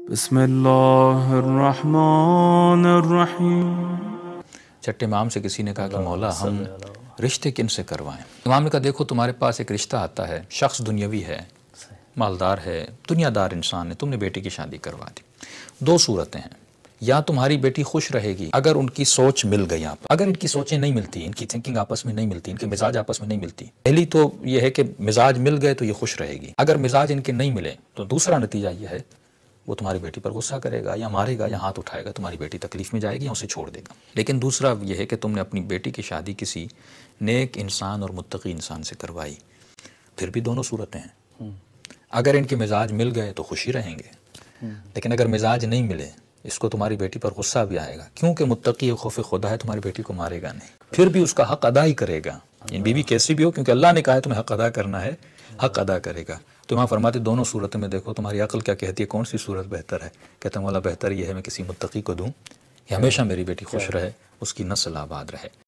بسم اللہ الرحمن الرحیم۔ چھٹے امام سے کسی نے کہا کہ مولا ہم رشتے کن سے کروائیں؟ امام نے کہا دیکھو تمہارے پاس ایک رشتہ آتا ہے، شخص دنیاوی ہے، مالدار ہے، دنیا دار انسان ہے، تم نے بیٹی کی شادی کروا دی۔ دو صورتیں ہیں، یا تمہاری بیٹی خوش رہے گی اگر ان کی سوچ مل گئی آپ، اگر ان کی سوچیں نہیں ملتی، ان کی تھنکنگ آپس میں نہیں ملتی، ان کے مزاج آپس میں نہیں ملتی، پہلی تو یہ ہے کہ مزاج مل گئے تو یہ خوش رہے گی، اگر مزاج ان کے نہیں ملے تو دوسرا نتیجہ یہ ہے وہ تمہاری بیٹی پر غصہ کرے گا یا مارے گا یا ہاتھ اٹھائے گا، تمہاری بیٹی تکلیف میں جائے گی یا اسے چھوڑ دے گا۔ لیکن دوسرا یہ ہے کہ تم نے اپنی بیٹی کی شادی کسی نیک انسان اور متقی انسان سے کروائی، پھر بھی دونوں صورتیں ہیں، اگر ان کے مزاج مل گئے تو خوشی رہیں گے، لیکن اگر مزاج نہیں ملے اس کو تمہاری بیٹی پر غصہ بھی آئے گا، کیونکہ متقی خوف خدا ہے، تمہاری بیٹی کو مارے گا نہیں، پھر بھی اس کا حق ادا ہی کرے گا، بیوی کیسی بھی ہو، کیونکہ اللہ نے کہا ہے تمہیں حق ادا کرنا ہے، حق ادا کرے گا۔ تو وہاں فرماتے دونوں صورتوں میں دیکھو تمہاری عقل کیا کہتی ہے، کون سی صورت بہتر ہے؟ کہتا مولا بہتر یہ ہے میں کسی متقی کو دوں کہ ہمیشہ میری بیٹی خوش رہے، اس کی نسل آباد رہے۔